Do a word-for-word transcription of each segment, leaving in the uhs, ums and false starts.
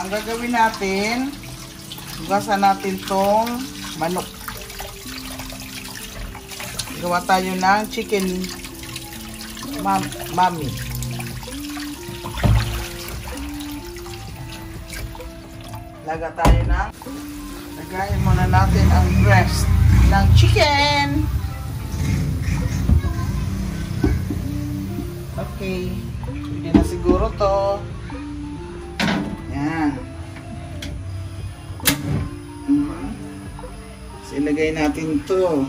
ang gagawin natin, hugasan natin tong manok. Gawa tayo ng chicken mam mami. Laga tayo ng, lagayin muna natin ang breast ng chicken. Okay, pwede na siguro to. Yan. Mm-hmm. So, ilagay natin to.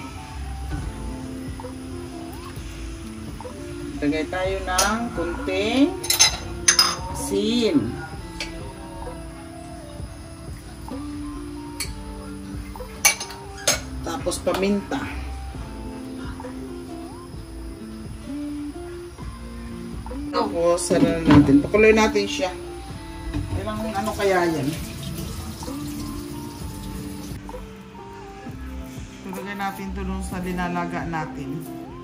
Lagay tayo ng kunting asin. Tapos paminta. Tapos sara na natin. Pakuloy natin siya. Ilang ano kaya yan? Tulagay natin ito dun sa linalaga natin.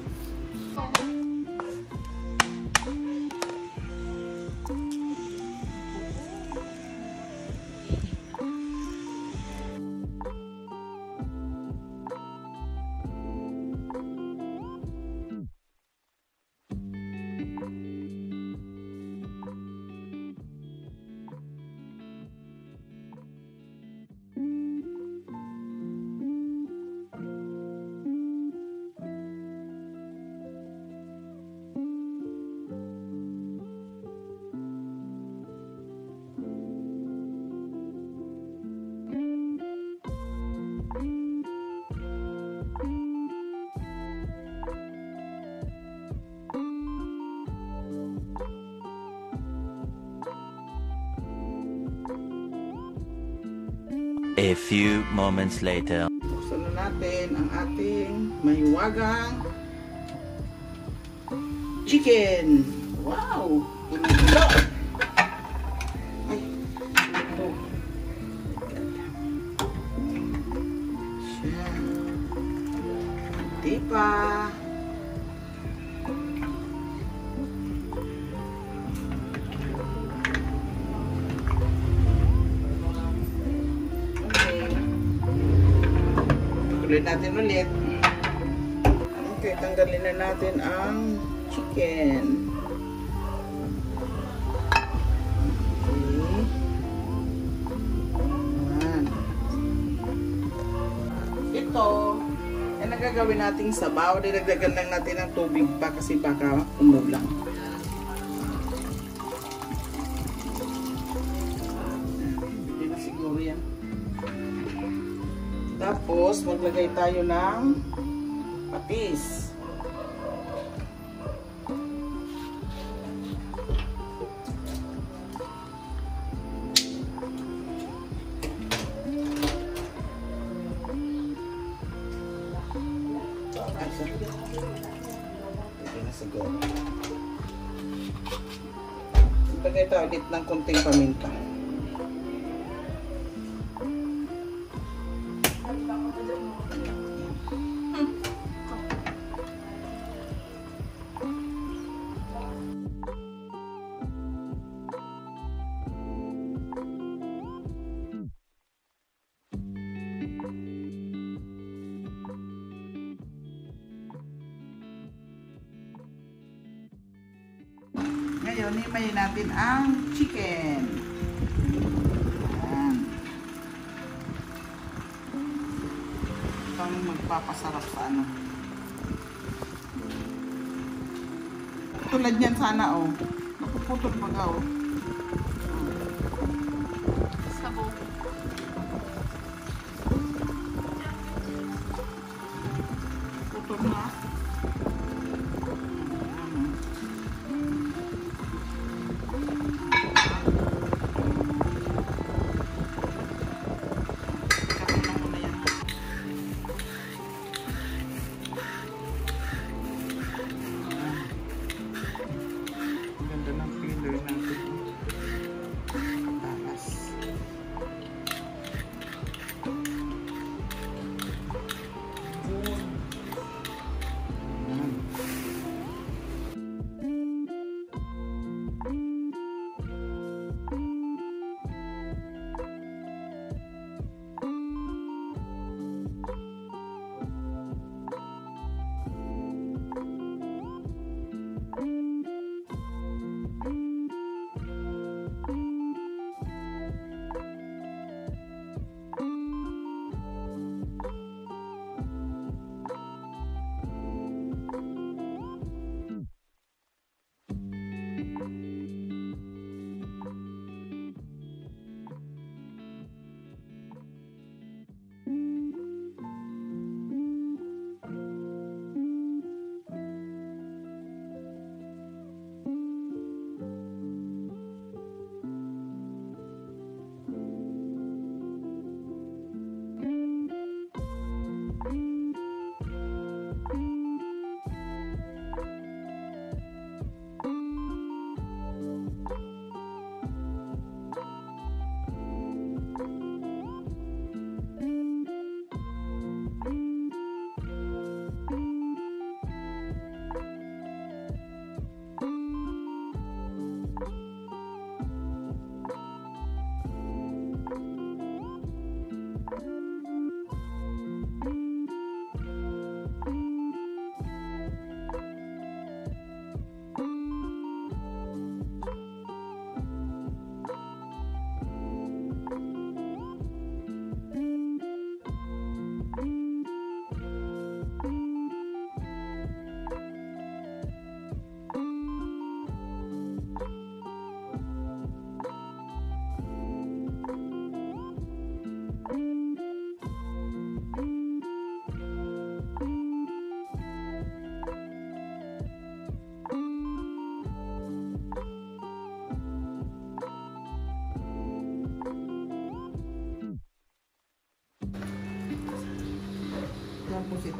A few moments later. Buksan na natin ang ating mahiwagang chicken. Wow! Ito! Ay, ito. Siya. Hindi pa. Ulit natin ulit. Okay, tanggalin na natin ang chicken. Okay. Ayan. Ito, ay nagagawin nating sabaw. Dinagdagan lang natin ng tubig pa kasi baka umulang. Hindi na siguro yan. Tapos, maglagay tayo ng patis. Ay, so. Ito na siguro. Maglagay tayo ulit ng konting paminta. Ngayon, himayin natin ang chicken. Ayan. Ito ang magpapasarap sa ano. Tulad yan sana, oh. Napuputol baga, oh. Sabog. Putol na.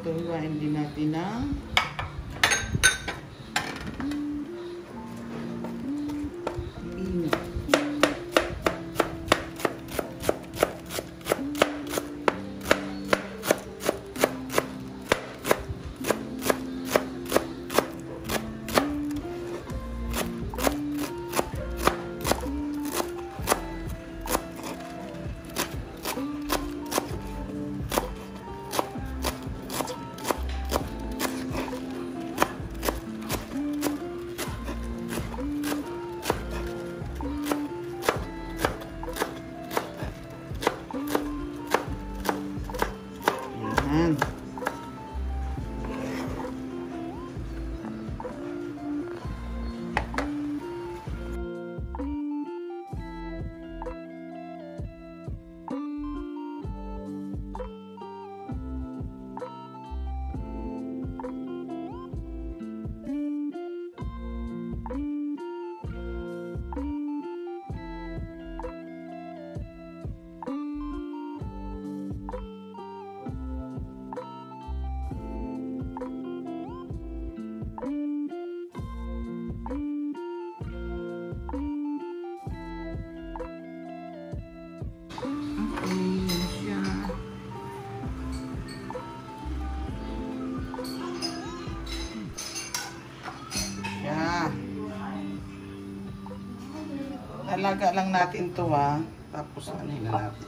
ito, hiwain din natin ng pipino. Ayan. Alaga lang natin to ha. Tapos ano na natin.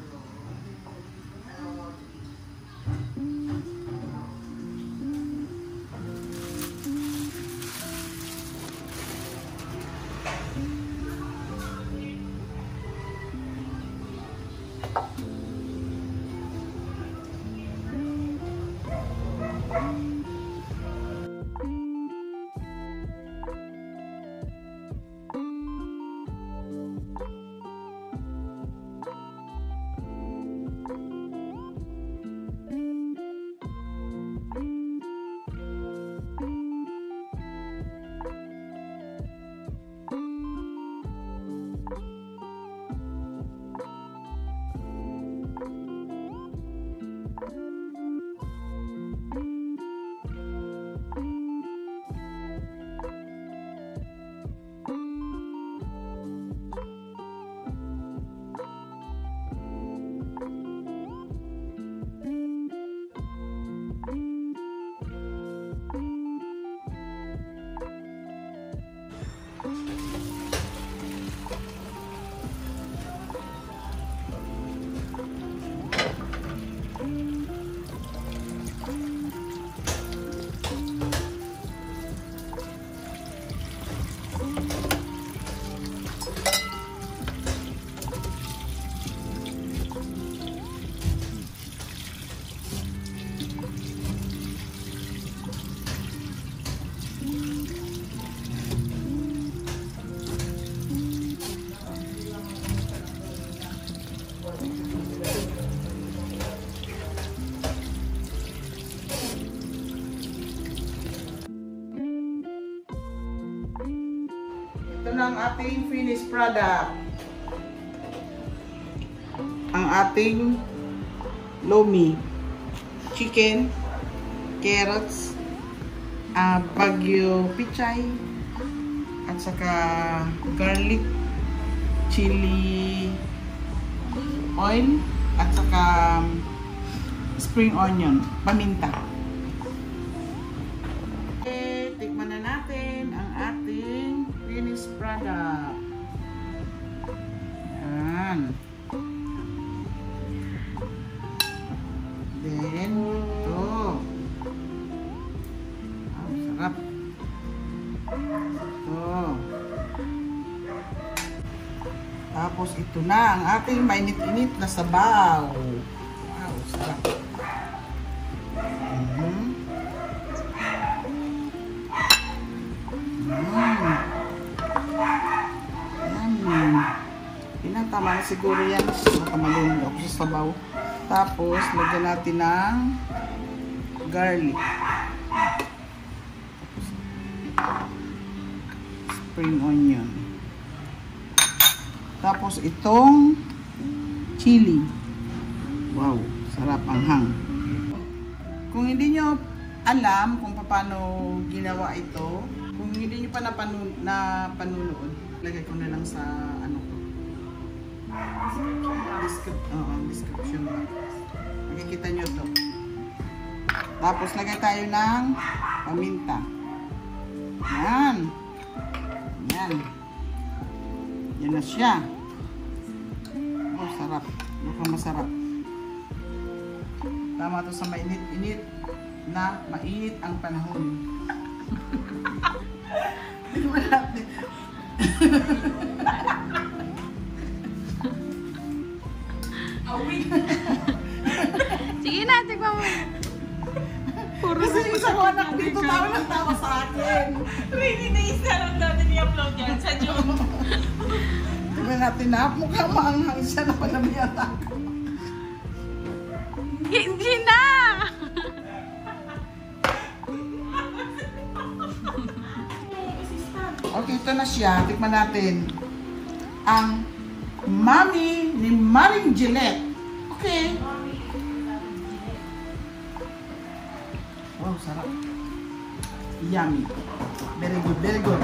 Ito na ang ating finished product. Ang ating lomi, chicken, carrots, uh, bagyo pichay, at saka garlic, chili oil, at saka spring onion, paminta. Okay, tikman na natin ang ating finished product. Yan. Then, ito. Wow, sarap. Ito. Tapos, ito na ang ating mainit-init na sabaw. Wow, sarap. Mm-hmm. Mm. Yan. Pinatama na siguro yan. Nakamalunod ako sa sabaw. Tapos, lagyan natin ng garlic. Tapos, spring onion. Tapos, itong chili. Wow, sarap ang hang. Kung hindi nyo alam kung paano ginawa ito, kung hindi nyo pa napanu na panunood, lagay ko na lang sa ano ko. Descrip uh, description box. Makikita nyo to. Tapos lagay tayo ng paminta. Yan. Yan. Yan na siya. Oh, sarap. Mukhang masarap. Tama to sa mainit-init na mainit ang panahon. Hindi mo natin. Sige na, tignan mo. Puro Kasi isang anak dito tawa ng tawa sa akin. Really na isa lang natin i-upload yan sa June. Tignan natin na. Mukhang maanghang siya na panamiyan ako. Hindi na! Okay, ito na siya. Tikman natin. Ang Mami ni Maring Gillette. Okay. Wow, sarap. Yummy. Very good, very good.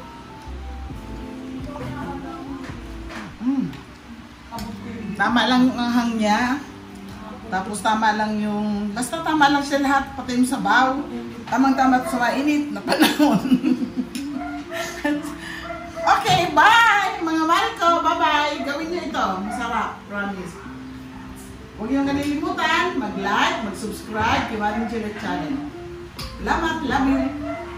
Mm. Tama lang yung anghang niya. Tapos tama lang yung, basta tama lang siya lahat, pati yung sabaw. Tamang-tama sa mainit na panahon. Okay, bye! Mga Mariko, bye-bye! Gawin niyo ito. Masarap, promise. Huwag niyo kalilimutan, mag-like, mag-subscribe kay Maring Gillette Channel. Salamat, love you!